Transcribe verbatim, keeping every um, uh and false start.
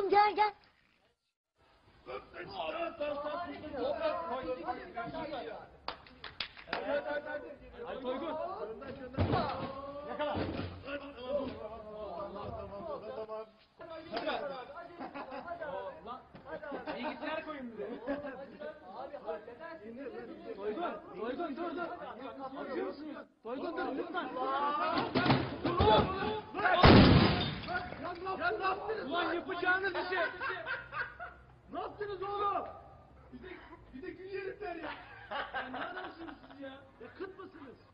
Tamam gel gel. Hadi Toygun. Yakala. Bilgisayar koyun bize. Toygun, Toygun dur dur. Atıyor musunuz? Toygun dur lütfen. Ya ne yaptınız? Ulan yapacağınız bir şey. Ne yaptınız oğlum? Bir de, bir de gül herifler ya. Ya ne adamsınız siz ya? Ya kıt mısınız?